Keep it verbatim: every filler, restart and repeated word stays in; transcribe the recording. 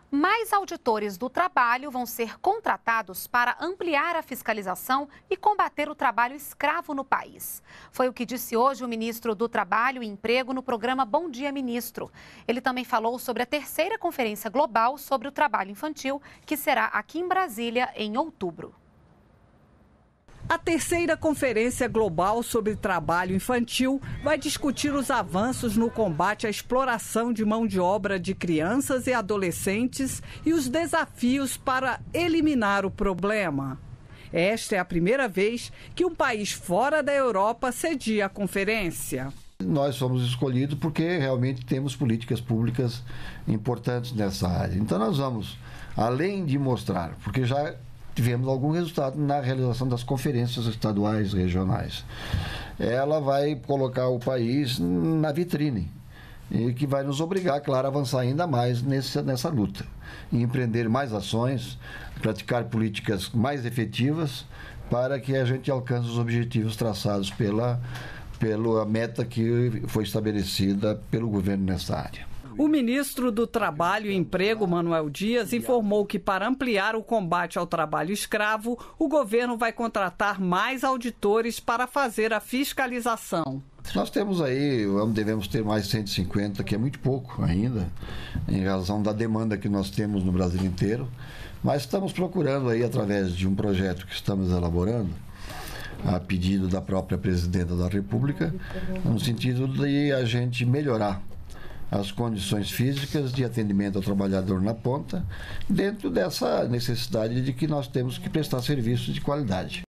Mais auditores do trabalho vão ser contratados para ampliar a fiscalização e combater o trabalho escravo no país. Foi o que disse hoje o ministro do Trabalho e Emprego no programa Bom Dia Ministro. Ele também falou sobre a terceira Conferência Global sobre o Trabalho Infantil, que será aqui em Brasília em outubro. A terceira Conferência Global sobre Trabalho Infantil vai discutir os avanços no combate à exploração de mão de obra de crianças e adolescentes e os desafios para eliminar o problema. Esta é a primeira vez que um país fora da Europa cedia a conferência. Nós fomos escolhidos porque realmente temos políticas públicas importantes nessa área. Então nós vamos, além de mostrar, porque já tivemos algum resultado na realização das conferências estaduais e regionais. Ela vai colocar o país na vitrine e que vai nos obrigar, claro, a avançar ainda mais nessa, nessa luta. E empreender mais ações, praticar políticas mais efetivas para que a gente alcance os objetivos traçados pela, pela meta que foi estabelecida pelo governo nessa área. O ministro do Trabalho e Emprego, Manuel Dias, informou que para ampliar o combate ao trabalho escravo, o governo vai contratar mais auditores para fazer a fiscalização. Nós temos aí, devemos ter mais cento e cinquenta, que é muito pouco ainda, em razão da demanda que nós temos no Brasil inteiro, mas estamos procurando aí, através de um projeto que estamos elaborando, a pedido da própria presidenta da República, no sentido de a gente melhorar as condições físicas de atendimento ao trabalhador na ponta, dentro dessa necessidade de que nós temos que prestar serviços de qualidade.